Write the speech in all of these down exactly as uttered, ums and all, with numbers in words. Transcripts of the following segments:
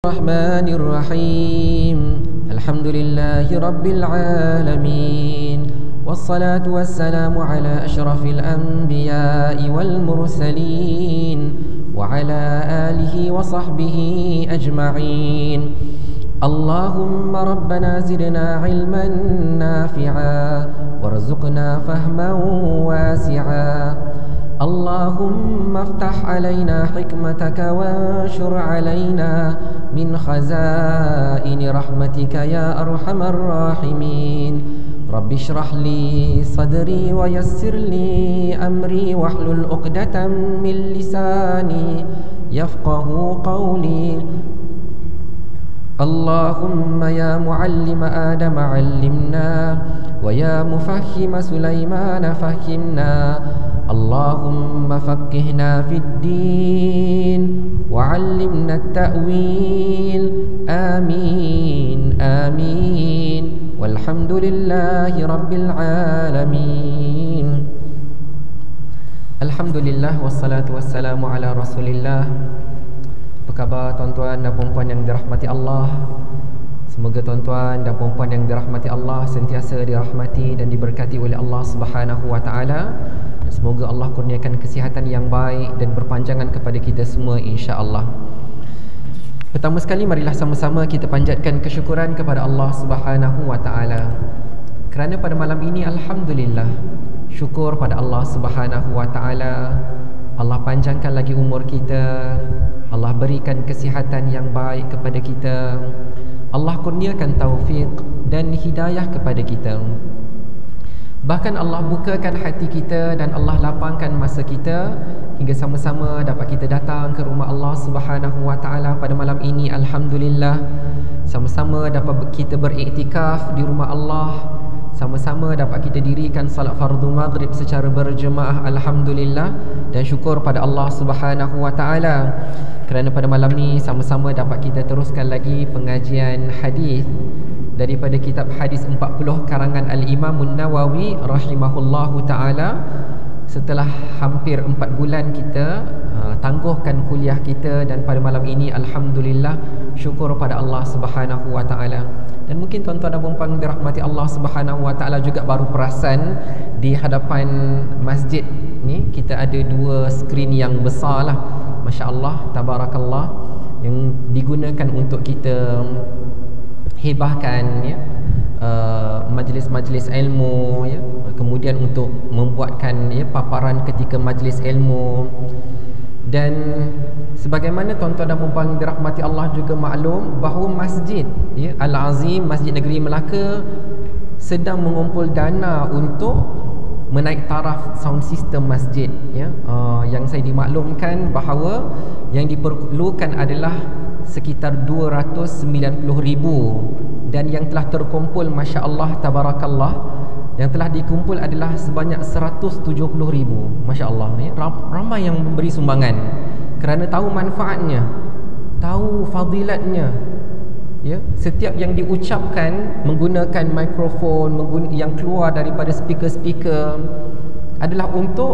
الرحمن الرحيم الحمد لله رب العالمين والصلاة والسلام على أشرف الأنبياء والمرسلين وعلى آله وصحبه أجمعين اللهم ربنا زدنا علما نافعا وارزقنا فهما واسعا اللهم افتح علينا حكمتك وانشر علينا من خزائن رحمتك يا أرحم الراحمين رب اشرح لي صدري ويسر لي أمري واحلل عقدة من لساني يفقه قولي اللهم يا معلم آدم علمنا ويا مفهم سليمان فهمنا اللهم فقهنا في الدين وعلمنا التأويل آمين آمين والحمد لله رب العالمين Alhamdulillah wassalatu wassalamu ala rasulillah. Apa khabar tuan-tuan dan puan-puan yang dirahmati Allah? Semoga tuan-tuan dan puan-puan yang dirahmati Allah sentiasa dirahmati dan diberkati oleh Allah Subhanahu wa taala. Dan semoga Allah kurniakan kesihatan yang baik dan berpanjangan kepada kita semua insya-Allah. Pertama sekali marilah sama-sama kita panjatkan kesyukuran kepada Allah Subhanahu wa taala. Kerana pada malam ini alhamdulillah syukur pada Allah Subhanahu wa taala. Allah panjangkan lagi umur kita. Allah berikan kesihatan yang baik kepada kita. Allah kurniakan taufik dan hidayah kepada kita. Bahkan Allah bukakan hati kita dan Allah lapangkan masa kita hingga sama-sama dapat kita datang ke rumah Allah Subhanahu wa taala pada malam ini. Alhamdulillah, sama-sama dapat kita beriktikaf di rumah Allah. Sama-sama dapat kita dirikan salat fardu maghrib secara berjemaah. Alhamdulillah, dan syukur pada Allah Subhanahu wa taala kerana pada malam ni sama-sama dapat kita teruskan lagi pengajian hadis daripada kitab hadis empat puluh karangan Al-Imam An-Nawawi rahimahullahu taala. Setelah hampir empat bulan kita uh, tangguhkan kuliah kita, dan pada malam ini alhamdulillah syukur pada Allah Subhanahu wa taala. Dan mungkin tuan-tuan dan puan-puan dirahmati Allah Subhanahu wa taala juga baru perasan di hadapan masjid ni kita ada dua skrin yang besar lah, masya-Allah, tabarakallah, yang digunakan untuk kita hebahkan ya uh, majlis-majlis ilmu ya, kemudian untuk membuatkan ya paparan ketika majlis ilmu. Dan sebagaimana tuan-tuan dan puan-puan dirahmati Allah juga maklum bahawa masjid ya, Al-Azim Masjid Negeri Melaka sedang mengumpul dana untuk menaik taraf sound system masjid ya. Uh, yang saya dimaklumkan bahawa yang diperlukan adalah sekitar dua ratus sembilan puluh ribu, dan yang telah terkumpul masya-Allah tabarakallah yang telah dikumpul adalah sebanyak seratus tujuh puluh ribu. Masya-Allah ya. Ramai yang memberi sumbangan kerana tahu manfaatnya, tahu fadilatnya ya. Setiap yang diucapkan menggunakan mikrofon menggun- yang keluar daripada speaker-speaker adalah untuk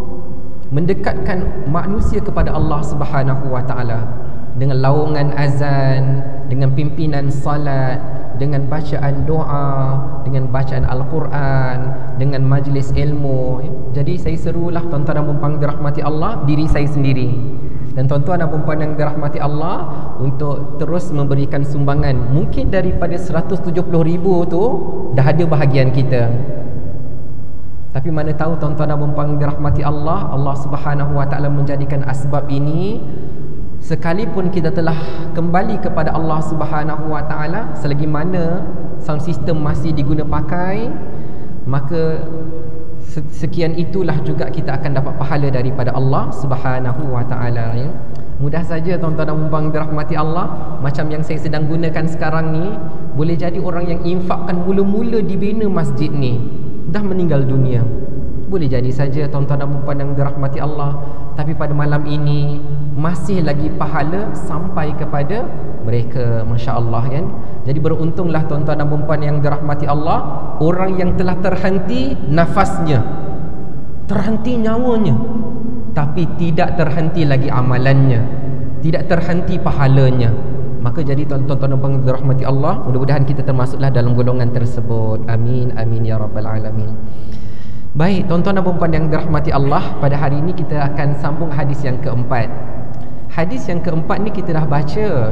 mendekatkan manusia kepada Allah Subhanahu wa taala dengan laungan azan, dengan pimpinan salat, dengan bacaan doa, dengan bacaan Al-Quran, dengan majlis ilmu. Jadi saya serulah tuan-tuan dan puan-puan dirahmati Allah, diri saya sendiri dan tuan-tuan dan puan-puan yang dirahmati Allah untuk terus memberikan sumbangan. Mungkin daripada seratus tujuh puluh ribu tu dah ada bahagian kita, tapi mana tahu tuan-tuan dan puan-puan dirahmati Allah, Allah Subhanahu wa taala menjadikan asbab ini. Sekalipun kita telah kembali kepada Allah Subhanahu wa taala, selagi mana sound system masih diguna pakai, maka sekian itulah juga kita akan dapat pahala daripada Allah Subhanahu wa taala ya. Mudah saja tuan-tuan dan puan-puan dirahmati Allah, macam yang saya sedang gunakan sekarang ni, boleh jadi orang yang infakkan mula-mula dibina masjid ni dah meninggal dunia. Boleh jadi saja tuan-tuan dan puan-puan yang dirahmati Allah, tapi pada malam ini masih lagi pahala sampai kepada mereka, masya-Allah kan. Jadi beruntunglah tuan-tuan dan puan-puan yang dirahmati Allah, orang yang telah terhenti nafasnya, terhenti nyawanya, tapi tidak terhenti lagi amalannya, tidak terhenti pahalanya. Maka jadi tuan-tuan dan puan dirahmati Allah, mudah-mudahan kita termasuklah dalam golongan tersebut. Amin, amin ya rabbal alamin. Baik, tuan-tuan dan puan yang dirahmati Allah, pada hari ini kita akan sambung hadis yang keempat. Hadis yang keempat ni kita dah baca.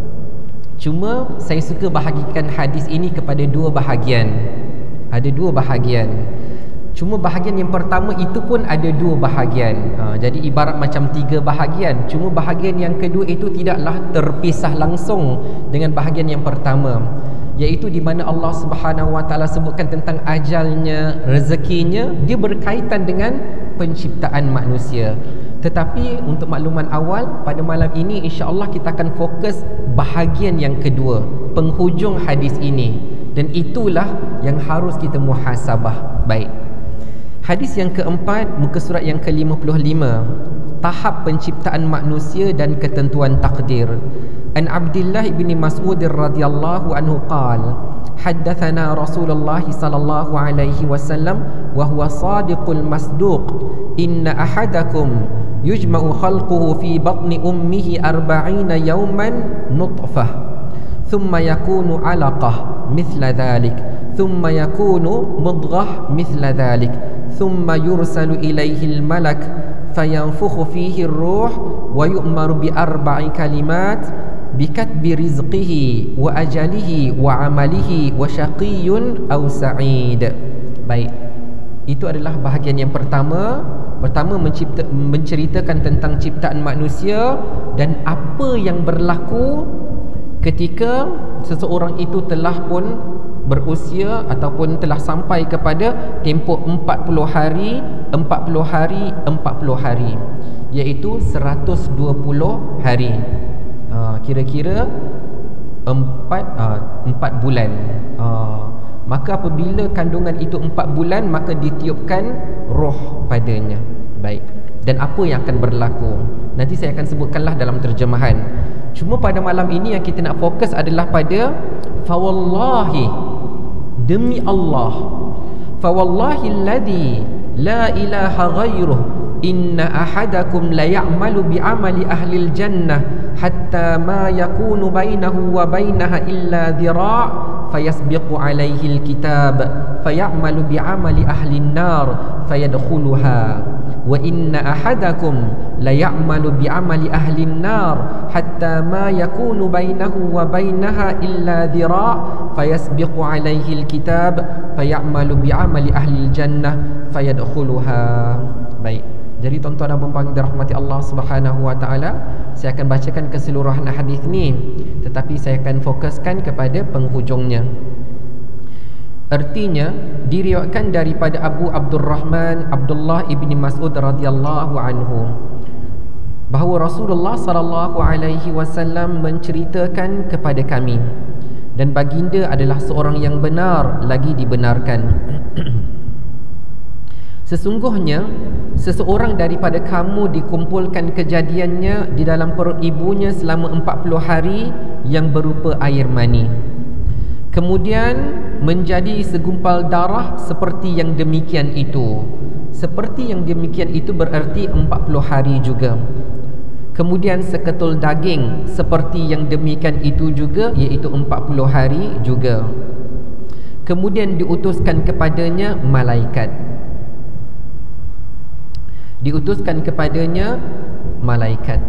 Cuma saya suka bahagikan hadis ini kepada dua bahagian. Ada dua bahagian. Cuma bahagian yang pertama itu pun ada dua bahagian. ha, Jadi ibarat macam tiga bahagian. Cuma bahagian yang kedua itu tidaklah terpisah langsung dengan bahagian yang pertama, iaitu di mana Allah Subhanahu Wa Taala sebutkan tentang ajalnya, rezekinya. Dia berkaitan dengan penciptaan manusia. Tetapi untuk makluman awal, pada malam ini insya-Allah kita akan fokus bahagian yang kedua, penghujung hadis ini. Dan itulah yang harus kita muhasabah. Baik, hadis yang keempat, muka surat yang ke lima puluh lima, tahap penciptaan manusia dan ketentuan takdir. An Abdullah bin Mas'ud radhiyallahu anhu qala, haddathana Rasulullah sallallahu alaihi wasallam wa huwa sadiqul masduq, inna ahadakum yujma'u khalquhu fi batni ummihi arba'ina yawman nutfah, thumma yakunu 'alaqah mithla dhalik, thumma yakunu mudghah mithla dhalik, ثم يرسل إليه الملك فينفخ فيه الروح ويؤمر بأربع كلمات بكتب رزقه وأجله وعمله وشقي أو سعيد. Baik, itu adalah bahagian yang pertama. Pertama mencipta, menceritakan tentang ciptaan manusia dan apa yang berlaku ketika seseorang itu telah pun berusia ataupun telah sampai kepada tempoh empat puluh hari, empat puluh hari, empat puluh hari, iaitu seratus dua puluh hari. ha, Kira-kira empat, ha, empat bulan. ha, Maka apabila kandungan itu empat bulan, maka ditiupkan roh padanya. Baik, dan apa yang akan berlaku nanti saya akan sebutkanlah dalam terjemahan. Cuma pada malam ini yang kita nak fokus adalah pada fawallahi, demi Allah, fawallahi alladhi la ilaha ghairuh, inna ahadakum la ya'malu bi'amali ahli al-jannah hatta ma yakunu bainahu wa bainaha illa dhira' fayasbiqu alaihi al-kitab fayamalu bi'amali ahli an-nar fayadkhuluha, wa inna ahadakum la ya'malu bi'amali ahli an-nar hatta ma yakunu bainahu wa bainaha illa dhira' fayasbiqu alaihi al-kitab fayamalu bi'amali ahli al-jannah fayadkhuluha. Baik, jadi tuan-tuan dan puan-puan dirahmati Allah Subhanahu Wa Taala, saya akan bacakan keseluruhan hadis ni, tetapi saya akan fokuskan kepada penghujungnya. Artinya diriwayatkan daripada Abu Abdurrahman Abdullah ibni Mas'ud radhiyallahu anhu bahawa Rasulullah sallallahu alaihi wasallam menceritakan kepada kami, dan baginda adalah seorang yang benar lagi dibenarkan. Sesungguhnya seseorang daripada kamu dikumpulkan kejadiannya di dalam perut ibunya selama empat puluh hari yang berupa air mani, kemudian menjadi segumpal darah seperti yang demikian itu. Seperti yang demikian itu berarti empat puluh hari juga. Kemudian seketul daging seperti yang demikian itu juga, iaitu empat puluh hari juga. Kemudian diutuskan kepadanya malaikat. Diutuskan kepadanya malaikat.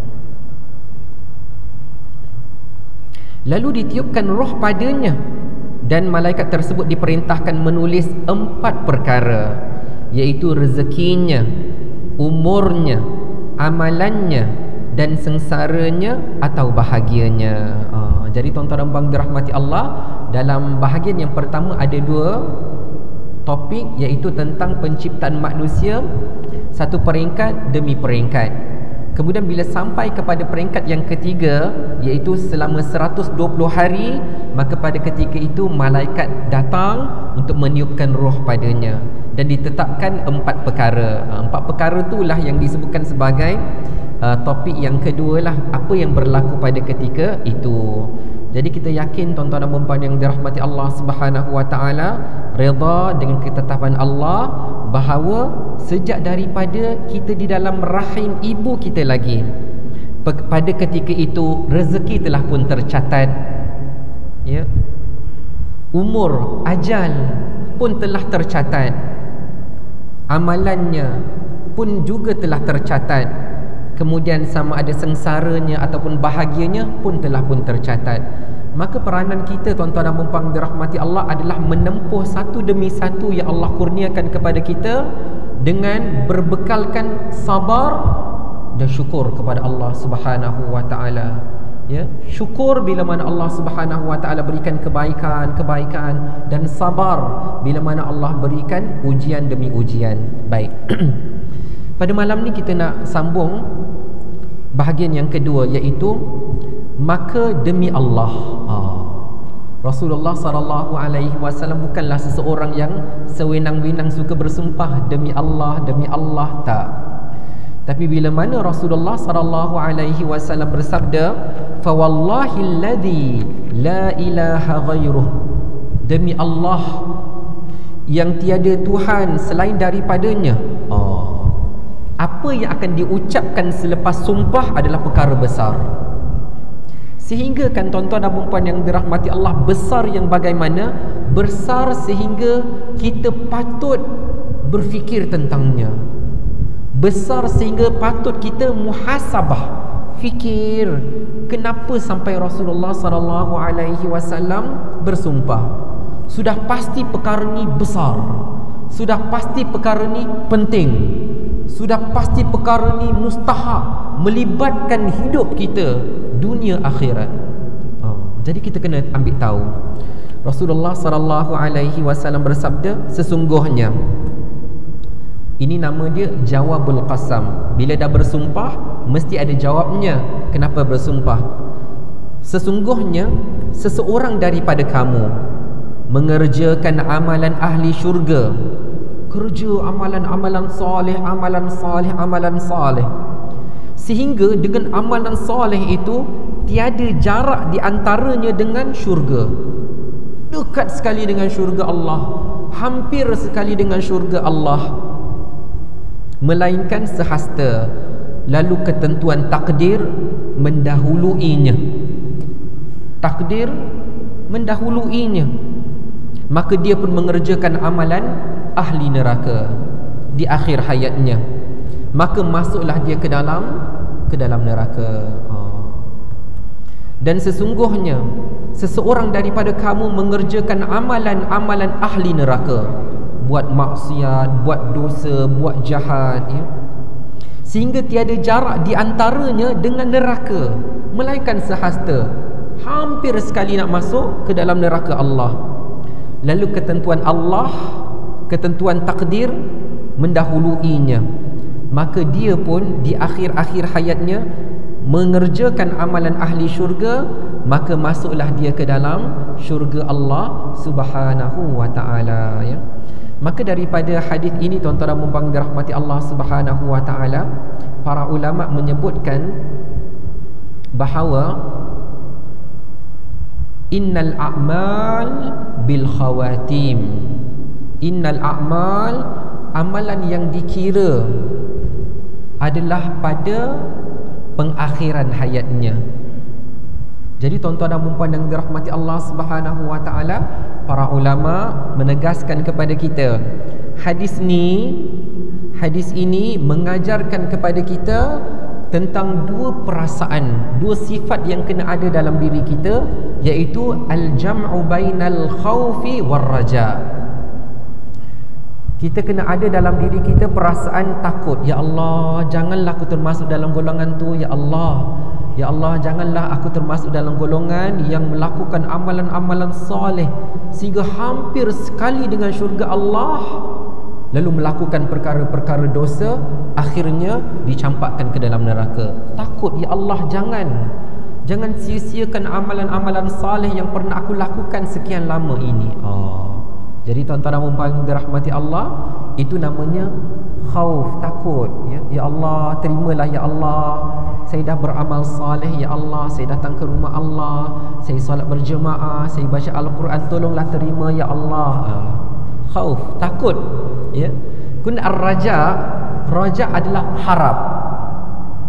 Lalu ditiupkan roh padanya, dan malaikat tersebut diperintahkan menulis empat perkara, iaitu rezekinya, umurnya, amalannya, dan sengsaranya atau bahagianya. ha, Jadi tuan-tuan dan puan dirahmati Allah, dalam bahagian yang pertama ada dua topik, iaitu tentang penciptaan manusia, satu peringkat demi peringkat. Kemudian bila sampai kepada peringkat yang ketiga, iaitu selama seratus dua puluh hari, maka pada ketika itu malaikat datang untuk meniupkan roh padanya, dan ditetapkan empat perkara. Empat perkara itulah yang disebutkan sebagai uh, topik yang kedua lah, apa yang berlaku pada ketika itu. Jadi kita yakin tuan-tuan dan puan-puan yang dirahmati Allah Subhanahu Wa Taala, redha dengan ketetapan Allah bahawa sejak daripada kita di dalam rahim ibu kita lagi, pada ketika itu rezeki telah pun tercatat, ya, umur ajal pun telah tercatat, amalannya pun juga telah tercatat, kemudian sama ada sengsaranya ataupun bahagianya pun telah pun tercatat. Maka peranan kita, tuan-tuan dan puan-puan dirahmati Allah, adalah menempuh satu demi satu yang Allah kurniakan kepada kita dengan berbekalkan sabar dan syukur kepada Allah Subhanahu wa taala. Ya, syukur bila mana Allah Subhanahu wa taala berikan kebaikan-kebaikan, dan sabar bila mana Allah berikan ujian demi ujian. Baik. Pada malam ni kita nak sambung bahagian yang kedua, iaitu maka demi Allah. Ha. Rasulullah sallallahu alaihi wasallam bukanlah seseorang yang sewenang-wenang suka bersumpah demi Allah, demi Allah, tak. Tapi bila mana Rasulullah sallallahu alaihi wasallam bersabda, fa wallahi alladhi la ilaha ghairuh, demi Allah yang tiada Tuhan selain daripadanya. Oh, apa yang akan diucapkan selepas sumpah adalah perkara besar. Sehingga kan tuan-tuan dan puan-puan yang dirahmati Allah, besar yang bagaimana? Besar sehingga kita patut berfikir tentangnya. Besar sehingga patut kita muhasabah, fikir, kenapa sampai Rasulullah sallallahu alaihi wasallam bersumpah? Sudah pasti perkara ni besar, sudah pasti perkara ni penting, sudah pasti perkara ni mustahak, melibatkan hidup kita dunia akhirat. Oh, jadi kita kena ambil tahu. Rasulullah sallallahu alaihi wasallam bersabda, sesungguhnya, ini nama dia jawabul qasam. Bila dah bersumpah, mesti ada jawabnya. Kenapa bersumpah? Sesungguhnya seseorang daripada kamu mengerjakan amalan ahli syurga, kerja amalan-amalan soleh, amalan soleh, amalan soleh, sehingga dengan amalan soleh itu tiada jarak di antaranya dengan syurga. Dekat sekali dengan syurga Allah, hampir sekali dengan syurga Allah, melainkan sehasta lalu ketentuan takdir mendahuluinya. Takdir mendahuluinya, maka dia pun mengerjakan amalan ahli neraka di akhir hayatnya, maka masuklah dia ke dalam ke dalam neraka. Oh. Dan sesungguhnya seseorang daripada kamu mengerjakan amalan-amalan ahli neraka, buat maksiat, buat dosa, buat jahat, ya, sehingga tiada jarak di antaranya dengan neraka, melainkan sehasta hampir sekali nak masuk ke dalam neraka Allah. Lalu ketentuan Allah, ketentuan takdir mendahuluinya, maka dia pun di akhir-akhir hayatnya mengerjakan amalan ahli syurga, maka masuklah dia ke dalam syurga Allah Subhanahu wa taala, ya. Maka daripada hadis ini, tuan-tuan dan puan-puan dirahmati Allah Subhanahu wa taala, para ulama menyebutkan bahawa innal a'mal bil khawatim. Innal a'mal, amalan yang dikira adalah pada pengakhiran hayatnya. Jadi tuan-tuan dan puan-puan yang dirahmati Allah Subhanahu wa taala, para ulama menegaskan kepada kita, hadis ni, hadis ini mengajarkan kepada kita tentang dua perasaan, dua sifat yang kena ada dalam diri kita, iaitu al-jam'u bainal khaufi war raja. Kita kena ada dalam diri kita perasaan takut. Ya Allah, janganlah aku termasuk dalam golongan tu. Ya Allah, ya Allah, janganlah aku termasuk dalam golongan yang melakukan amalan-amalan soleh sehingga hampir sekali dengan syurga Allah, lalu melakukan perkara-perkara dosa, akhirnya dicampakkan ke dalam neraka. Takut, ya Allah, jangan Jangan sia-siakan amalan-amalan soleh yang pernah aku lakukan sekian lama ini. Oh. Jadi tuan-tuan dan puan dirahmati Allah, itu namanya khauf, takut, ya. Ya Allah, terimalah ya Allah, saya dah beramal saleh ya Allah, saya datang ke rumah Allah, saya solat berjemaah, saya baca Al-Quran, tolonglah terima ya Allah. uh, Khauf, takut, ya. Kun ar-raja, raja adalah harap,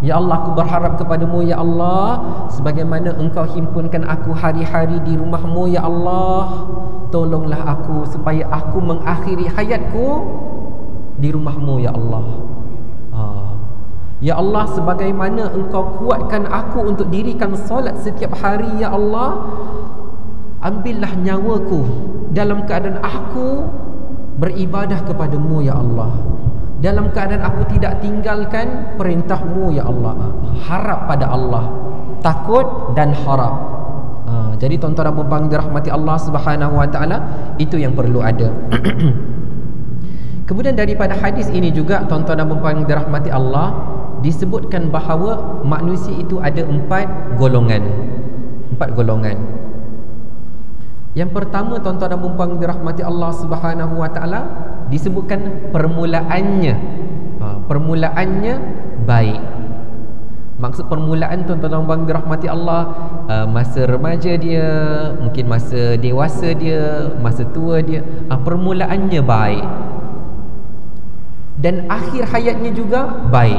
Ya Allah, aku berharap kepadamu ya Allah, sebagaimana engkau himpunkan aku hari-hari di rumahmu ya Allah, tolonglah aku supaya aku mengakhiri hayatku di rumahmu ya Allah. ha. Ya Allah, sebagaimana engkau kuatkan aku untuk dirikan solat setiap hari ya Allah, ambillah nyawaku dalam keadaan aku beribadah kepadamu ya Allah, dalam keadaan aku tidak tinggalkan perintahmu ya Allah. Harap pada Allah, takut dan harap. ha, Jadi tuan-tuan dan puan-puan dirahmati Allah Subhanahu wa ta'ala, itu yang perlu ada. Kemudian daripada hadis ini juga tuan-tuan dan puan-puan dirahmati Allah, disebutkan bahawa manusia itu ada empat golongan. Empat golongan. Yang pertama tuan-tuan dan puan-puan dirahmati Allah Subhanahu wa ta'ala, disebutkan permulaannya. ha, Permulaannya baik. Maksud permulaan tuan-tuan dan puan dirahmati Allah, uh, masa remaja dia, mungkin masa dewasa dia, masa tua dia, uh, permulaannya baik. Dan akhir hayatnya juga baik.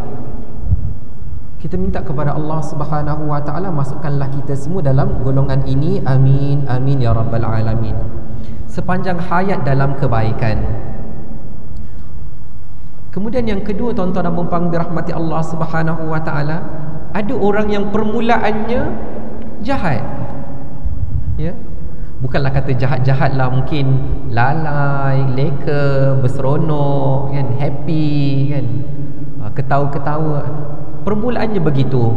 Kita minta kepada Allah Subhanahu wa ta'ala, masukkanlah kita semua dalam golongan ini. Amin, amin ya rabbal alamin. Sepanjang hayat dalam kebaikan. Kemudian yang kedua tuan-tuan dan puan dirahmati Allah Subhanahu wa ta'ala, ada orang yang permulaannya jahat. Ya. Bukanlah kata jahat-jahat lah, mungkin lalai, leka, berseronok kan, happy kan, ketawa-ketawa. Permulaannya begitu.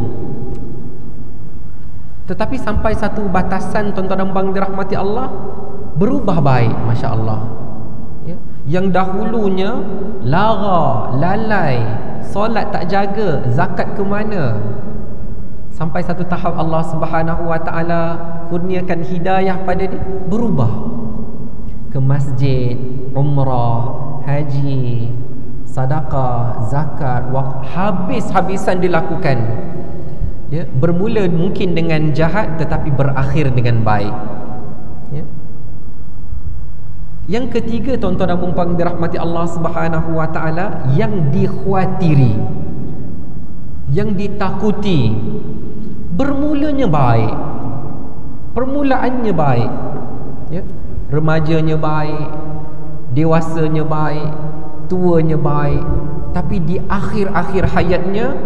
Tetapi sampai satu batasan tuan-tuan dan puan dirahmati Allah, berubah baik, masya-Allah. Ya. Yang dahulunya lara, lalai, solat tak jaga, zakat ke mana, sampai satu tahap Allah Subhanahu wa ta'ala kurniakan hidayah pada dia, berubah ke masjid, umrah, haji, sedekah, zakat, habis-habisan dilakukan. Ya, bermula mungkin dengan jahat tetapi berakhir dengan baik. Ya. Yang ketiga tuan-tuan dan puan dirahmati Allah Subhanahu wa ta'ala, yang dikhawatiri, yang ditakuti, bermulanya baik, permulaannya baik. Ya. Remajanya baik, dewasanya baik, tuanya baik, tapi di akhir-akhir hayatnya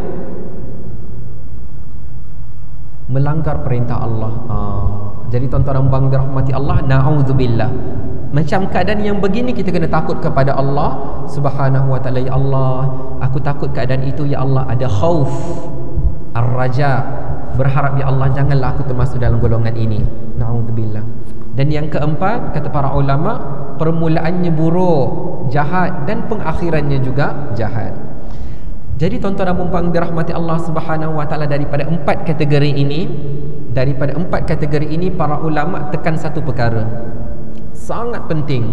melanggar perintah Allah. ha. Jadi tuan-tuan dan puan dirahmati Allah, na'udzubillah, macam keadaan yang begini kita kena takut kepada Allah Subhanahu wa ta'ala. Ya Allah, aku takut keadaan itu ya Allah. Ada khauf, ar-raja, berharap ya Allah janganlah aku termasuk dalam golongan ini. Na'udzubillah. Dan yang keempat, kata para ulama, permulaannya buruk, jahat, dan pengakhirannya juga jahat. Jadi tuan-tuan dan puan dirahmati Allah Subhanahu wa ta'ala, daripada empat kategori ini, daripada empat kategori ini para ulama tekan satu perkara sangat penting.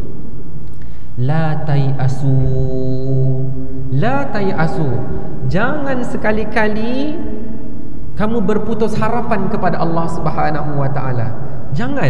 La tayasu, la tayasu, jangan sekali-kali kamu berputus harapan kepada Allah Subhanahu wa ta'ala. Jangan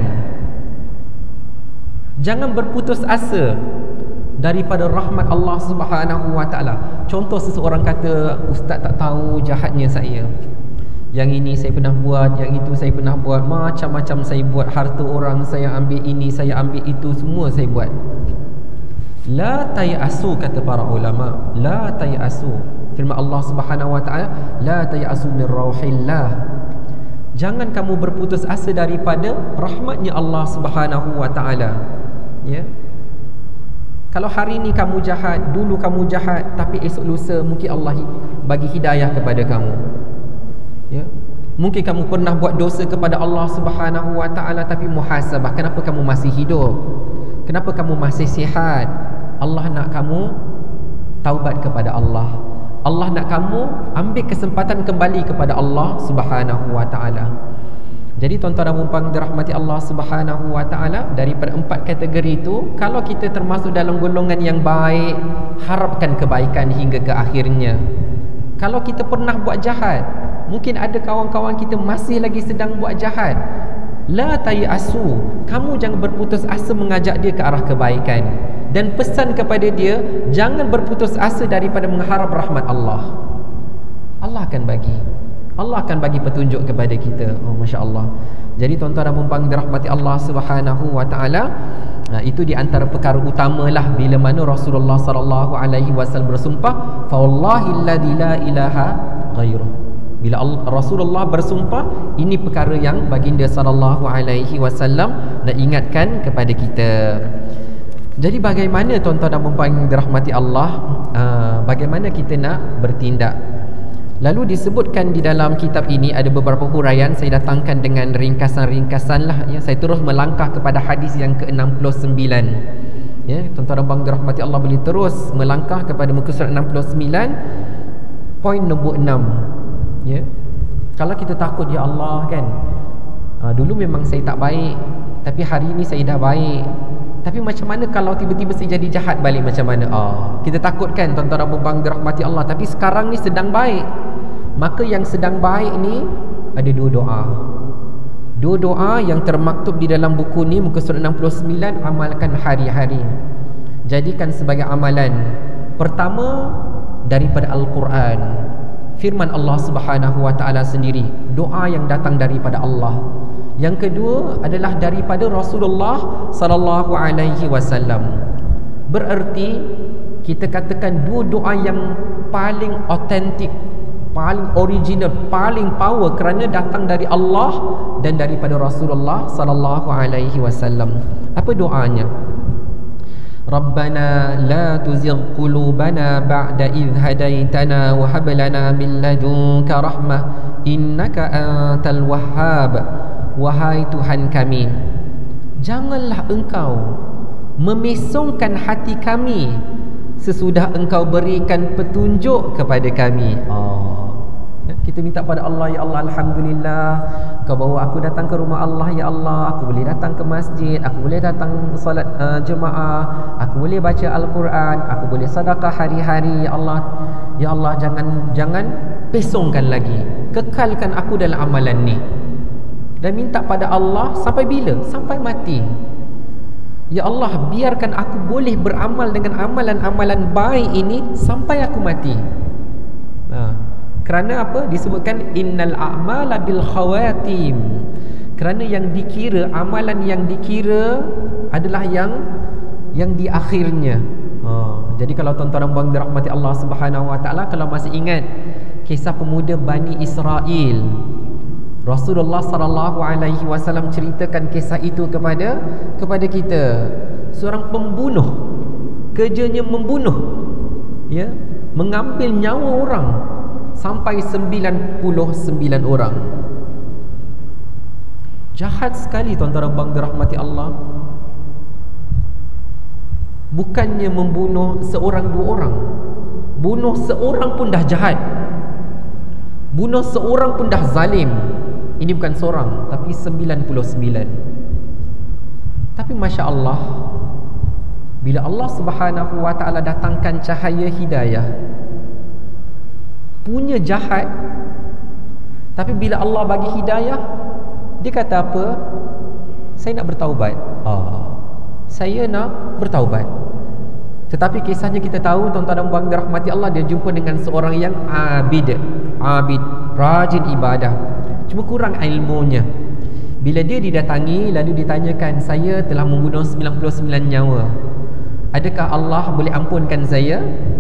Jangan berputus asa daripada rahmat Allah Subhanahu wa ta'ala. Contoh, seseorang kata, ustaz tak tahu jahatnya saya, yang ini saya pernah buat, yang itu saya pernah buat, macam-macam saya buat, harta orang saya ambil, ini saya ambil, itu semua saya buat. La tayasu, kata para ulama, la tayasu. Firman Allah Subhanahu wa ta'ala, la tayasu min rauhillah. Jangan kamu berputus asa daripada rahmatnya Allah Subhanahu wa ta'ala. Ya. Kalau hari ini kamu jahat, dulu kamu jahat, tapi esok lusa mungkin Allah bagi hidayah kepada kamu. Ya. Mungkin kamu pernah buat dosa kepada Allah Subhanahu wa ta'ala, tapi muhasabah, kenapa kamu masih hidup? Kenapa kamu masih sihat? Allah nak kamu taubat kepada Allah. Allah nak kamu ambil kesempatan kembali kepada Allah Subhanahu wa ta'ala. Jadi tuan-tuan dan puan dirahmati Allah Subhanahu wa ta'ala, daripada empat kategori itu, kalau kita termasuk dalam golongan yang baik, harapkan kebaikan hingga ke akhirnya. Kalau kita pernah buat jahat, mungkin ada kawan-kawan kita masih lagi sedang buat jahat, la tayasu, kamu jangan berputus asa mengajak dia ke arah kebaikan. Dan pesan kepada dia, jangan berputus asa daripada mengharap rahmat Allah. akan bagi. Allah akan bagi petunjuk kepada kita. Oh, Masya Allah. Jadi tuan-tuan dan puan-puan dirahmati Allah Subhanahu wa taala, nah, itu di antara perkara utamalah bila mana Rasulullah sallallahu alaihi wasallam bersumpah, fa wallahi alladzi la ilaha ghairuh. Bila Allah, Rasulullah bersumpah, ini perkara yang baginda sallallahu alaihi wasallam nak ingatkan kepada kita. Jadi bagaimana tuan-tuan dan puan-puan dirahmati Allah, uh, bagaimana kita nak bertindak? Lalu disebutkan di dalam kitab ini ada beberapa huraian, saya datangkan dengan ringkasan-ringkasan lah ya. Saya terus melangkah kepada hadis yang ke enam puluh sembilan. Ya, tuan-tuan dan puan dirahmati Allah boleh terus melangkah kepada muka surat enam puluh sembilan poin nombor enam. Ya. Kalau kita takut ya Allah kan, uh, dulu memang saya tak baik, tapi hari ini saya dah baik. Tapi macam mana kalau tiba-tiba saya jadi jahat balik, macam mana? Ah, kita takut kan tuan-tuan dan puan dirahmati Allah. Tapi sekarang ni sedang baik. Maka yang sedang baik ni ada dua doa. Dua doa yang termaktub di dalam buku ni, muka surat enam puluh sembilan, amalkan hari-hari. Jadikan sebagai amalan. Pertama daripada Al-Quran. Firman Allah Subhanahu wa taala sendiri, doa yang datang daripada Allah. Yang kedua adalah daripada Rasulullah sallallahu alaihi wasallam. Bererti kita katakan dua doa yang paling autentik, paling original, paling power kerana datang dari Allah dan daripada Rasulullah sallallahu alaihi wasallam. Apa doanya? Rabbana la tuzigh qulubana ba'da idh hadaitana wa hab lana min ladunka rahmah innaka antal wahhab. Wahai Tuhan kami, janganlah Engkau memesongkan hati kami sesudah Engkau berikan petunjuk kepada kami. Oh, kita minta pada Allah, ya Allah, alhamdulillah Kau bawa aku datang ke rumah Allah, ya Allah, aku boleh datang ke masjid, aku boleh datang salat uh, jemaah, aku boleh baca Al-Quran, aku boleh sedekah hari-hari, ya Allah. Ya Allah, jangan jangan pesongkan lagi, kekalkan aku dalam amalan ni. Dan minta pada Allah sampai bila? Sampai mati. Ya Allah, biarkan aku boleh beramal dengan amalan-amalan baik ini sampai aku mati. Nah, kerana apa? Disebutkan innal a'mala bil khawatim. Kerana yang dikira, amalan yang dikira adalah yang yang di akhirnya. Oh, jadi kalau tuan-tuan dan puan dirahmati Allah Subhanahu wa taala, kalau masih ingat kisah pemuda Bani Israel, Rasulullah sallallahu alaihi wasallam ceritakan kisah itu kepada kepada kita. Seorang pembunuh, kerjanya membunuh, ya, mengambil nyawa orang sampai sembilan puluh sembilan orang. Jahat sekali tuan-tuan dan puan dirahmati Allah. Bukannya membunuh seorang dua orang, bunuh seorang pun dah jahat, bunuh seorang pun dah zalim. Ini bukan seorang, tapi sembilan puluh sembilan. Tapi Masya Allah, bila Allah Subhanahu wa ta'ala datangkan cahaya hidayah, punya jahat, tapi bila Allah bagi hidayah, dia kata apa? Saya nak bertaubat. Ah, saya nak bertaubat. Tetapi kisahnya kita tahu, tuan-tuan dan puan dirahmati Allah, dia jumpa dengan seorang yang abid, abid, rajin ibadah, cuma kurang ilmunya. Bila dia didatangi, lalu ditanyakan, saya telah membunuh sembilan puluh sembilan nyawa, adakah Allah boleh ampunkan saya?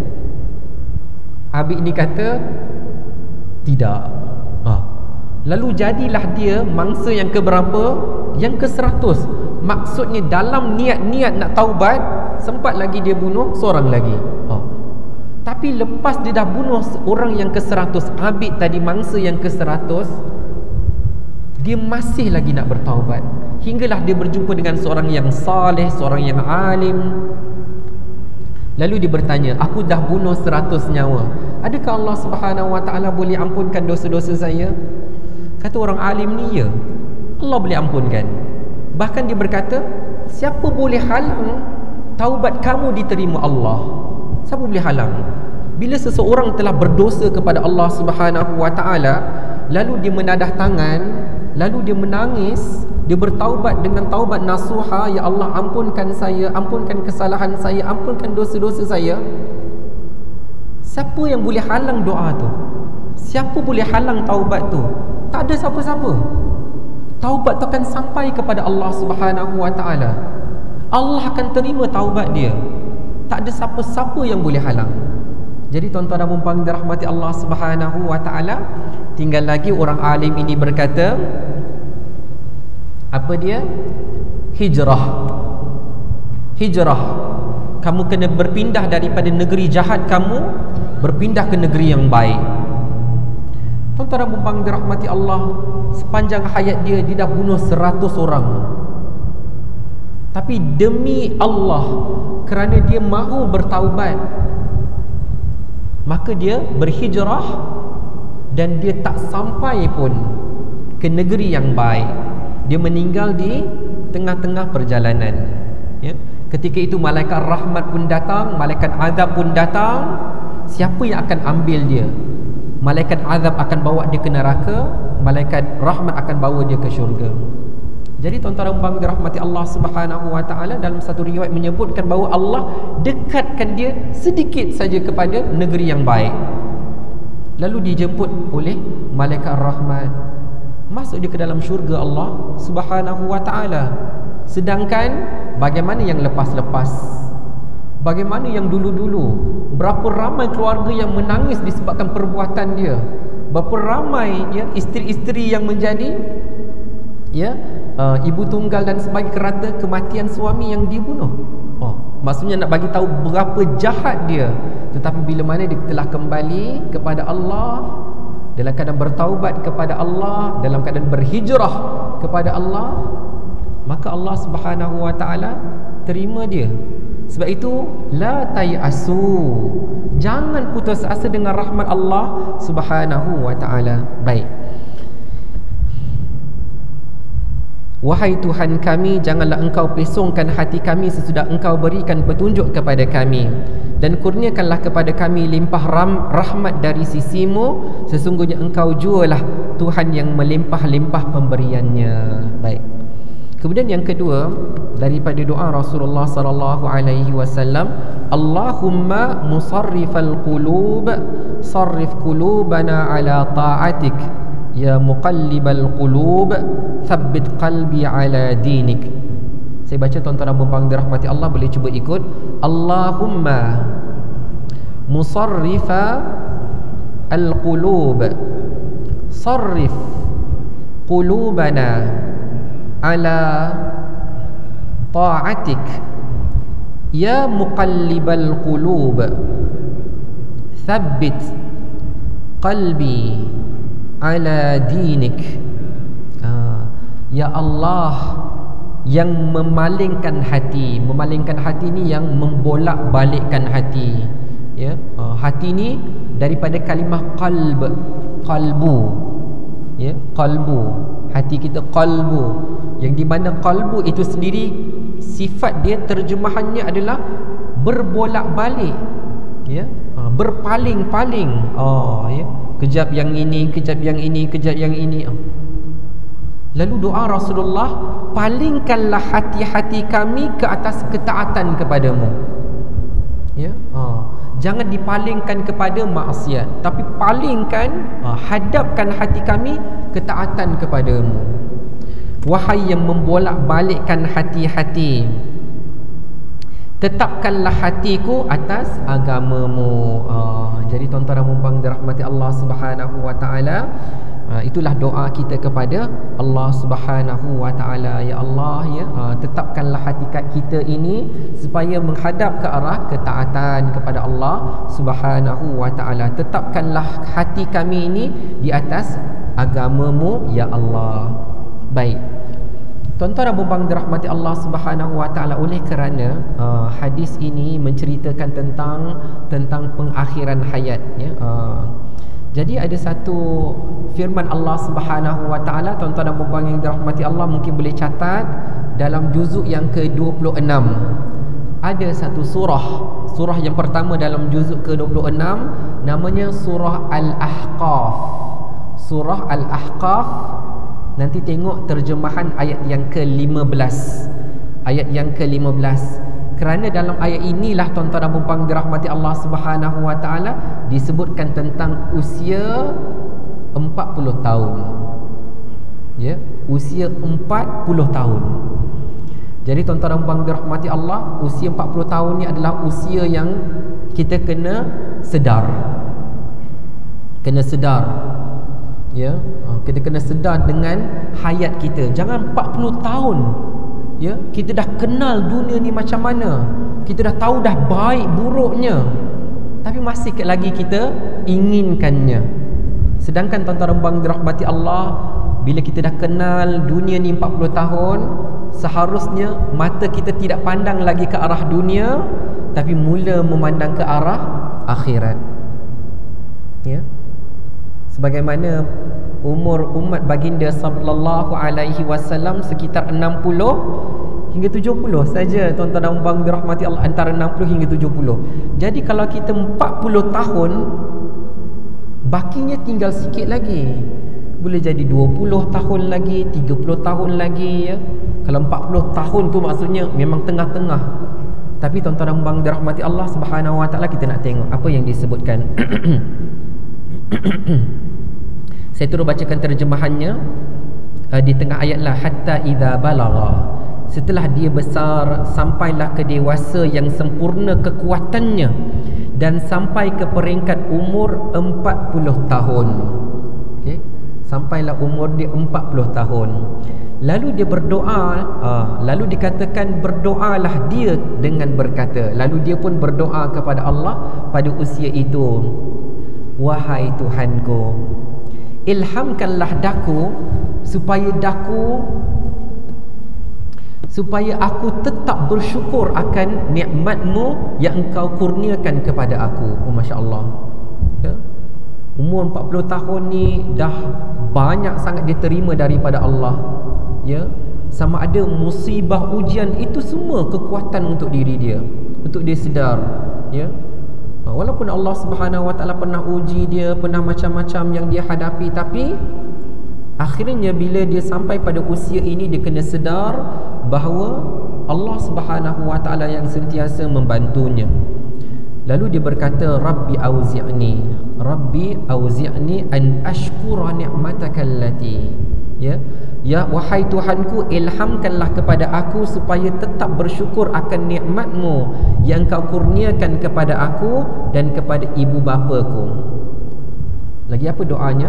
Abid ni kata tidak. ha. Lalu jadilah dia mangsa yang keberapa? Yang ke seratus. Maksudnya dalam niat-niat nak taubat, sempat lagi dia bunuh seorang lagi. ha. Tapi lepas dia dah bunuh orang yang ke seratus, Abid tadi mangsa yang ke seratus, dia masih lagi nak bertaubat. Hinggalah dia berjumpa dengan seorang yang saleh, seorang yang alim. Lalu dia bertanya, aku dah bunuh seratus nyawa, adakah Allah Subhanahu wa ta'ala boleh ampunkan dosa-dosa saya? Kata orang alim ni, ya, Allah boleh ampunkan. Bahkan dia berkata, siapa boleh halang taubat kamu diterima Allah? Siapa boleh halang? Bila seseorang telah berdosa kepada Allah Subhanahu wa ta'ala, lalu dia menadah tangan, lalu dia menangis, dia bertaubat dengan taubat nasuha, ya Allah, ampunkan saya, ampunkan kesalahan saya, ampunkan dosa-dosa saya. Siapa yang boleh halang doa tu? Siapa boleh halang taubat tu? Tak ada siapa-siapa. Taubat tu akan sampai kepada Allah Subhanahu Wa Taala. Allah akan terima taubat dia. Tak ada siapa-siapa yang boleh halang. Jadi tuan-tuan dan puan-puan dirahmati Allah Subhanahu Wa Taala, tinggal lagi orang alim ini berkata, apa dia? Hijrah. Hijrah. Kamu kena berpindah daripada negeri jahat kamu, berpindah ke negeri yang baik. Tuan-tuan dan puan-puan dirahmati Allah, sepanjang hayat dia, dia dah bunuh seratus orang. Tapi demi Allah, kerana dia mahu bertaubat, maka dia berhijrah dan dia tak sampai pun ke negeri yang baik. Dia meninggal di tengah-tengah perjalanan, ya. Ketika itu malaikat rahmat pun datang, malaikat azab pun datang. Siapa yang akan ambil dia? Malaikat azab akan bawa dia ke neraka, malaikat rahmat akan bawa dia ke syurga. Jadi tuan-tuan dan puan dirahmati Allah Subhanahu Wa Taala, dalam satu riwayat menyebutkan bahawa Allah dekatkan dia sedikit saja kepada negeri yang baik. Lalu dijemput oleh malaikat rahmat, masuk dia ke dalam syurga Allah Subhanahu Wa Taala. Sedangkan bagaimana yang lepas-lepas? Bagaimana yang dulu-dulu? Berapa ramai keluarga yang menangis disebabkan perbuatan dia? Berapa ramai ya isteri-isteri yang menjadi ya uh, ibu tunggal dan sebagainya kerana kematian suami yang dibunuh. Oh, maksudnya nak bagi tahu berapa jahat dia. Tetapi bila mana dia telah kembali kepada Allah, dalam keadaan bertaubat kepada Allah, dalam keadaan berhijrah kepada Allah, maka Allah Subhanahu Wa Taala terima dia. Sebab itu la tayasu, jangan putus asa dengan rahmat Allah Subhanahu Wa Taala. Baik. Wahai Tuhan kami, janganlah Engkau pesongkan hati kami sesudah Engkau berikan petunjuk kepada kami, dan kurniakanlah kepada kami limpah ram, rahmat dari sisimu. Sesungguhnya Engkau jualah Tuhan yang melimpah-limpah pemberiannya. Baik. Kemudian yang kedua daripada doa Rasulullah sallallahu alaihi wasallam, Allahumma musarrifal qulub, sarrif qulubana ala ta'atik, ya muqallibal qulub, thabbit qalbi ala dinik. Saya baca tuan-tuan dan puan-puan dirahmati Allah, boleh cuba ikut. Allahumma musarrifa al-qulub, sarrif qulubana ala ta'atik, ya muqallibal qulub, thabbit qalbi ala dinik. ah, Ya Allah yang memalingkan hati. Memalingkan hati ni yang membolak-balikkan hati, ya. ah, Hati ni daripada kalimah qalb, qalbu, ya, qalbu. Hati kita qalbu, yang di mana qalbu itu sendiri sifat dia terjemahannya adalah berbolak-balik, ya, ah, berpaling-paling. Oh, ya. Kejap yang ini, kejap yang ini, kejap yang ini. Lalu doa Rasulullah, palingkanlah hati-hati kami ke atas ketaatan kepadamu. Ya, ha. Jangan dipalingkan kepada maksiat, tapi palingkan, ha, hadapkan hati kami ketaatan kepadamu. Wahai yang membolak-balikkan hati-hati, tetapkanlah hatiku atas agamamu. Ah, jadi tuan-tuan dan puan-puan dirahmati Allah Subhanahu Wa Taala, ah, itulah doa kita kepada Allah Subhanahu Wa Taala. Ya Allah, ya, ah, tetapkanlah hati kita ini supaya menghadap ke arah ketaatan kepada Allah Subhanahu Wa Taala. Tetapkanlah hati kami ini di atas agamamu, ya Allah. Baik. Tuan-tuan dan puan-puan dirahmati Allah Subhanahu Wa Taala, oleh kerana uh, hadis ini menceritakan tentang tentang pengakhiran hayat, ya. Uh, jadi ada satu firman Allah Subhanahu Wa Taala, tuan-tuan dan puan-puan yang dirahmati Allah mungkin boleh catat dalam juzuk yang ke dua puluh enam. Ada satu surah, surah yang pertama dalam juzuk ke dua puluh enam, namanya surah Al-Ahqaf. Surah Al-Ahqaf. Nanti tengok terjemahan ayat yang ke lima belas. Ayat yang ke lima belas. Kerana dalam ayat inilah tuan-tuan dan puan-puan dirahmati Allah Subhanahu wa taala disebutkan tentang usia empat puluh tahun. Ya, usia empat puluh tahun. Jadi tuan-tuan dan puan-puan dirahmati Allah, usia empat puluh tahun ni adalah usia yang kita kena sedar. Kena sedar. Ya, kita kena sedar dengan hayat kita. Jangan empat puluh tahun, ya, kita dah kenal dunia ni macam mana, kita dah tahu dah baik buruknya, tapi masih lagi kita inginkannya. Sedangkan tuan-tuan dan puan dirahmati Allah, bila kita dah kenal dunia ni empat puluh tahun, seharusnya mata kita tidak pandang lagi ke arah dunia, tapi mula memandang ke arah akhirat. Ya, sebagaimana umur umat baginda sallallahu alaihi wasallam sekitar enam puluh hingga tujuh puluh saja tuan-tuan dan puan dirahmati Allah, antara enam puluh hingga tujuh puluh. Jadi kalau kita empat puluh tahun, bakinya tinggal sikit lagi. Boleh jadi dua puluh tahun lagi, tiga puluh tahun lagi, ya. Kalau empat puluh tahun tu maksudnya memang tengah-tengah. Tapi tuan-tuan dan puan dirahmati Allah Subhanahu wa taala, kita nak tengok apa yang disebutkan. Saya terus bacakan terjemahannya uh, di tengah ayat lah. Hatta idza balagha, setelah dia besar, sampailah ke dewasa yang sempurna kekuatannya, dan sampai ke peringkat umur empat puluh tahun. Okey, sampailah umur dia empat puluh tahun. Lalu dia berdoa, uh, lalu dikatakan berdoalah dia dengan berkata, lalu dia pun berdoa kepada Allah pada usia itu, wahai Tuhanku, ilhamkanlah daku supaya daku supaya aku tetap bersyukur akan nikmat-Mu yang Engkau kurniakan kepada aku. Oh, Masya Allah, ya? Umur empat puluh tahun ni dah banyak sangat diterima daripada Allah, ya. Sama ada musibah, ujian, itu semua kekuatan untuk diri dia, untuk dia sedar, ya. Walaupun Allah Subhanahu wa taala pernah uji dia, pernah macam-macam yang dia hadapi, tapi akhirnya bila dia sampai pada usia ini, dia kena sedar bahawa Allah Subhanahu wa taala yang sentiasa membantunya. Lalu dia berkata, Rabbi auzi'ni, Rabbi auzi'ni an ashkura ni'mataka allati, ya, ya wahai Tuhanku, ilhamkanlah kepada aku supaya tetap bersyukur akan nikmat-Mu yang Kau kurniakan kepada aku dan kepada ibu bapaku. Lagi apa doanya?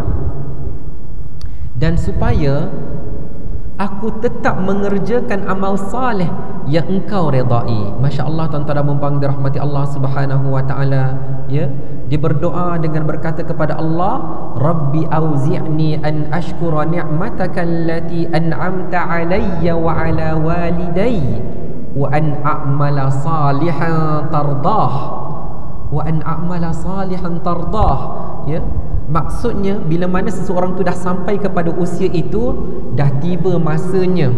Dan supaya aku tetap mengerjakan amal saleh yang Engkau redai. Masya Allah, tuan-tuan dan puan dirahmati Allah Subhanahu wa taala, ya. Dia berdoa dengan berkata kepada Allah, Rabbi auzi'ni an ashkura ni'mataka allati an'amta alayya wa ala walidayya wa an a'mala salihan tardah wa an a'mala salihan tardah, ya. Maksudnya bila mana seseorang tu dah sampai kepada usia itu, dah tiba masanya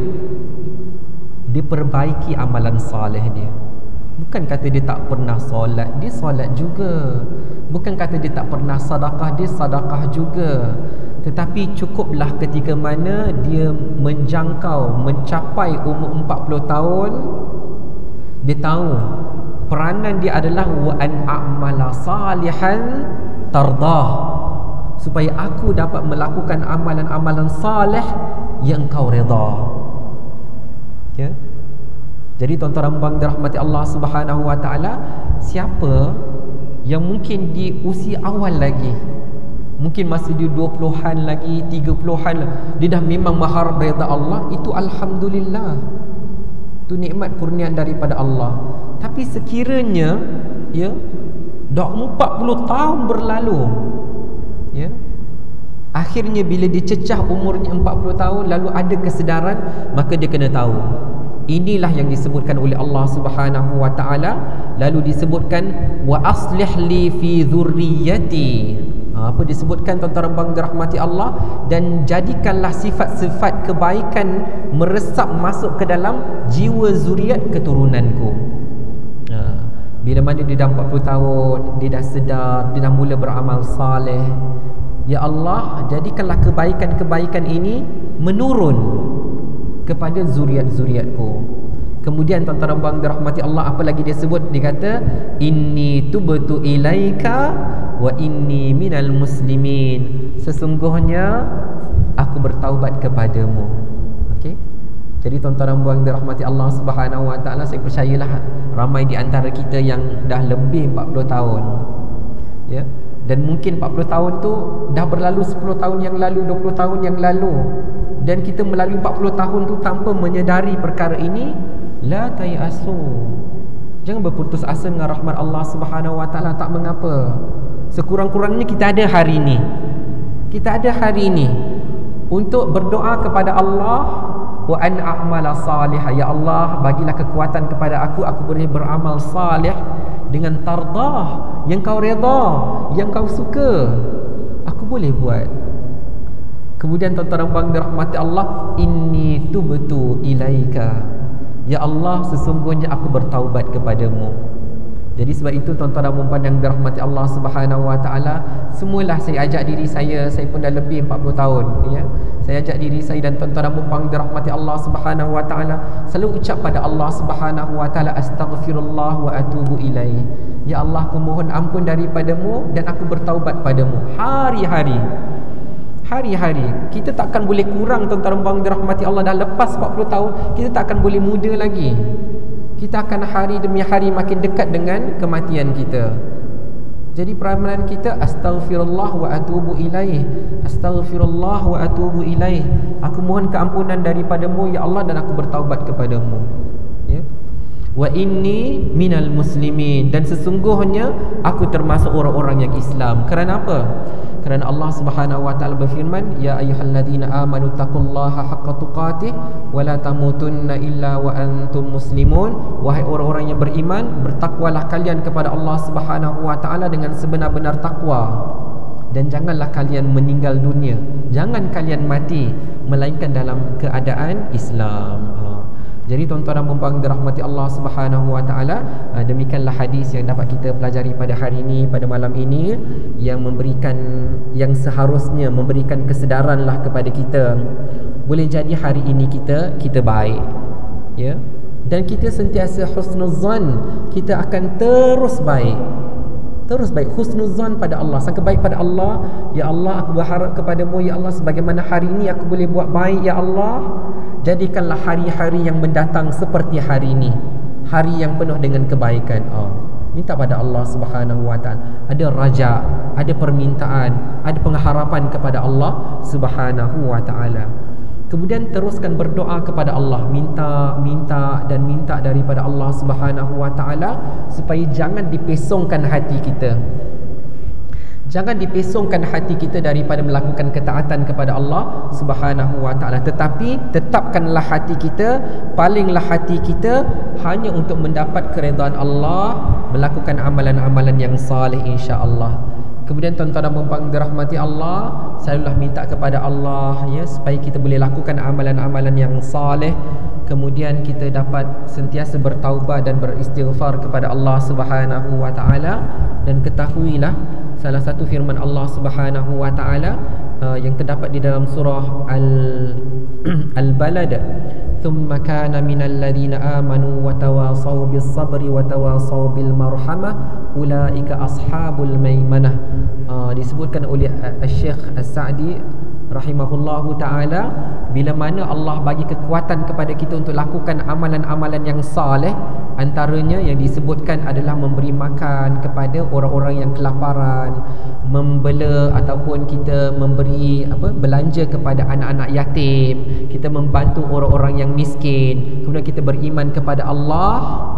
dia perbaiki amalan soleh dia. Bukan kata dia tak pernah solat, dia solat juga. Bukan kata dia tak pernah sedekah, dia sedekah juga. Tetapi cukuplah ketika mana dia menjangkau, mencapai umur empat puluh tahun, dia tahu peranan dia adalah wa an a'mala salihan tardah, supaya aku dapat melakukan amalan-amalan saleh yang Kau redha. Ya. Jadi tuan-tuan dan puan dirahmati Allah Subhanahu wa taala, siapa yang mungkin di usia awal lagi, mungkin masih di dua puluhan lagi, tiga puluhan, dia dah memang mengharap redha Allah, itu alhamdulillah. Itu nikmat kurniaan daripada Allah. Tapi sekiranya, ya, dah empat puluh tahun berlalu, ya, akhirnya bila dia cecah umurnya empat puluh tahun, lalu ada kesedaran, maka dia kena tahu inilah yang disebutkan oleh Allah Subhanahu wa taala. Lalu disebutkan wa aslih li fi dzurriyyati. Apa disebutkan tuan-tuan dan puan dirahmati Allah? Dan jadikanlah sifat-sifat kebaikan meresap masuk ke dalam jiwa zuriat keturunanku. Bila mana dia dah empat puluh tahun, dia dah sedar, dia dah mula beramal saleh, ya Allah, jadikanlah kebaikan-kebaikan ini menurun kepada zuriat-zuriatku. Kemudian tuan-tuan dan puan dirahmati Allah, apa lagi dia sebut? Dia kata inni tubtu ilaika wa inni minal muslimin. Sesungguhnya aku bertaubat kepadamu. Okey. Jadi tuan-tuan dan puan dirahmati Allah Subhanahu wa taala, saya percayalah ramai di antara kita yang dah lebih empat puluh tahun. Ya. Dan mungkin empat puluh tahun tu dah berlalu, sepuluh tahun yang lalu, dua puluh tahun yang lalu, dan kita melalui empat puluh tahun tu tanpa menyedari perkara ini. La tayasu. Jangan berputus asa dengan rahmat Allah Subhanahu wa taala. Tak mengapa. Sekurang-kurangnya kita ada hari ini. Kita ada hari ini untuk berdoa kepada Allah, wa an a'mala salihah. Ya Allah, bagilah kekuatan kepada aku, aku boleh beramal salih dengan tardah, yang kau redha, yang kau suka, aku boleh buat. Kemudian tuan-tuan dan puan dirahmati Allah, inni tubtu ilaika. Ya Allah, sesungguhnya aku bertaubat kepadamu. Jadi sebab itu tuan-tuan dan puan yang dirahmati Allah Subhanahu wa taala, semualah saya ajak diri saya, saya pun dah lebih empat puluh tahun, ya. Saya ajak diri saya dan tuan-tuan dan puan dirahmati Allah Subhanahu wa taala, selalu ucap pada Allah Subhanahu wa taala, astaghfirullah wa atubu ilaih. Ya Allah, aku mohon ampun daripadamu dan aku bertaubat padamu. Hari-hari Hari-hari. Kita takkan boleh kurang tuan-tuan dan puan dirahmati Allah. Dah lepas empat puluh tahun, kita takkan boleh muda lagi. Kita akan hari demi hari makin dekat dengan kematian kita. Jadi peramalan kita, astaghfirullah wa atubu ilaih. Astaghfirullah wa atubu ilaih. Aku mohon keampunan daripadamu ya Allah, dan aku bertaubat kepadamu. Ya. Wa inni minal muslimin. Dan sesungguhnya aku termasuk orang-orang yang Islam. Kerana apa? Kerana Allah Subhanahu wa taala berfirman, ya ayyuhalladzina amanu taqullaha haqqa tuqatih wa la tamutunna illa wa antum muslimun. Wahai orang-orang yang beriman, bertakwalah kalian kepada Allah Subhanahu wa taala dengan sebenar-benar takwa, dan janganlah kalian meninggal dunia, jangan kalian mati melainkan dalam keadaan Islam. Ha. Jadi tuan-tuan dan puan dirahmati Allah Subhanahu wa taala, demikianlah hadis yang dapat kita pelajari pada hari ini, pada malam ini, yang memberikan, yang seharusnya memberikan kesedaranlah kepada kita. Boleh jadi hari ini kita kita baik, ya. Dan kita sentiasa husnuzan, kita akan terus baik. Terus baik, husnuzan pada Allah, sangka baik pada Allah. Ya Allah, aku berharap kepadamu ya Allah, sebagaimana hari ini aku boleh buat baik ya Allah, jadikanlah hari-hari yang mendatang seperti hari ini, hari yang penuh dengan kebaikan. Oh, minta pada Allah Subhanahu wa taala. Ada raja, ada permintaan, ada pengharapan kepada Allah Subhanahu wa taala. Kemudian teruskan berdoa kepada Allah, minta, minta dan minta daripada Allah Subhanahu wa taala supaya jangan dipesongkan hati kita. Jangan dipesongkan hati kita daripada melakukan ketaatan kepada Allah Subhanahu wa taala, tetapi tetapkanlah hati kita, palinglah hati kita hanya untuk mendapat keredaan Allah, melakukan amalan-amalan yang salih insya-Allah. Kemudian tuan-tuan dan puan dirahmati Allah, selalulah minta kepada Allah, ya, supaya kita boleh lakukan amalan-amalan yang saleh. Kemudian kita dapat sentiasa bertaubat dan beristighfar kepada Allah Subhanahu wa taala. Dan ketahuilah salah satu firman Allah Subhanahu wa taala uh, yang terdapat di dalam surah Al Al-Balad, thumma kana minal ladzina amanu wa tawasaw bis sabri wa tawasaw bil marhamah ulaika ashabul maimanah. Uh, disebutkan oleh Syekh As-Sa'di rahimahullahu ta'ala, bila mana Allah bagi kekuatan kepada kita untuk lakukan amalan-amalan yang saleh, antaranya yang disebutkan adalah memberi makan kepada orang-orang yang kelaparan, membela ataupun kita memberi apa belanja kepada anak-anak yatim, kita membantu orang-orang yang miskin, kemudian kita beriman kepada Allah,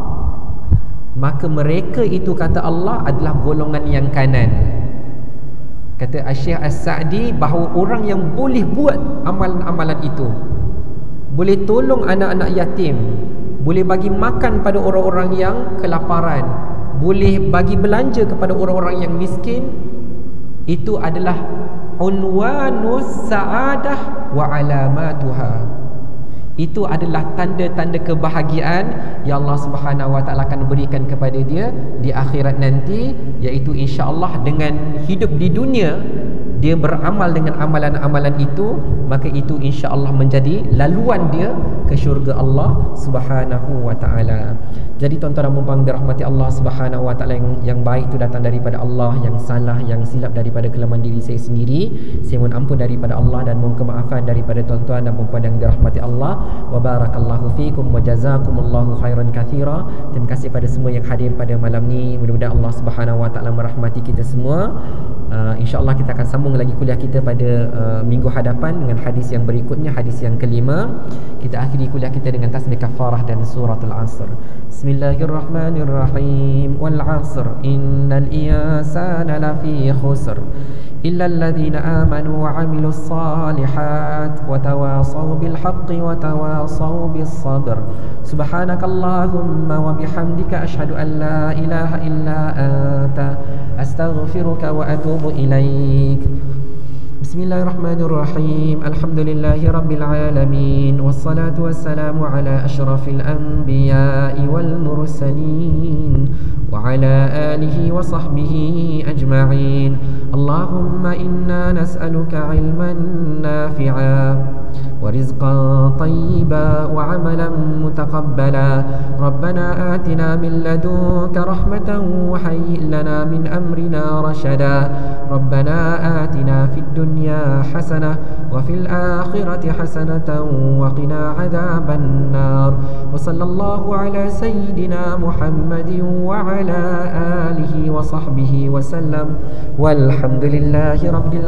maka mereka itu kata Allah adalah golongan yang kanan. Kata Syekh As-Sa'di bahawa orang yang boleh buat amalan-amalan itu, boleh tolong anak-anak yatim, boleh bagi makan pada orang-orang yang kelaparan, boleh bagi belanja kepada orang-orang yang miskin, itu adalah unwanus sa'adah wa alamatuha. Itu adalah tanda-tanda kebahagiaan yang Allah Subhanahu Wa Taala akan berikan kepada dia di akhirat nanti, iaitu insya-Allah dengan hidup di dunia dia beramal dengan amalan-amalan itu, maka itu insya-Allah menjadi laluan dia ke syurga Allah Subhanahu Wa Taala. Jadi tuan-tuan dan puan-puan dirahmati Allah Subhanahu Wa Taala, yang, yang baik itu datang daripada Allah, yang salah, yang silap daripada kelemahan diri saya sendiri. Saya mohon ampun daripada Allah dan mohon kemaafan daripada tuan-tuan dan puan-puan yang dirahmati Allah. Wa barakallahu fikum wa jazakumullahu khairan katsira. Terima kasih pada semua yang hadir pada malam ni. Mudah-mudahan Allah Subhanahu Wa Taala merahmati kita semua. Uh, InsyaAllah kita akan sambung lagi kuliah kita pada uh, minggu hadapan dengan hadis yang berikutnya, hadis yang kelima. Kita akhiri kuliah kita dengan tasbih kafarah dan suratul Asr. Bismillahirrahmanirrahim. Wal 'asr innal insana lafi khusr illa alladhina amanu wa 'amilus salihat wa tawasaw bil haqqi wa tawasaw bis sabr. Subhanakallahumma wa bihamdika asyhadu an la ilaha illa anta astaghfiruka wa atubu ilaik. Bismillahirrahmanirrahim. Alhamdulillahi rabbil alamin, wassalatu wassalamu ala asyrafil anbiya'i wal mursalin wa ala alihi wa sahbihi ajma'in. Allahumma inna nas'aluka ilman nafi'a wa rizqan tayyiba wa amalan mutaqabbala. Rabbana atina min ladunka rahmatan wa hayyi' lana min amrina rashada. Rabbana atina fid dunya hasanah wa fil akhirati hasanatan wa qina adzaban nar. Wa sallallahu ala sayyidina Muhammadin wa ala alihi wa sahbihi wa sallam. Walhamdulillahi rabbil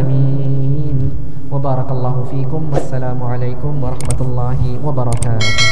alamin. Wa barakallahu fikum. Wassalamu alaikum warahmatullahi wabarakatuh.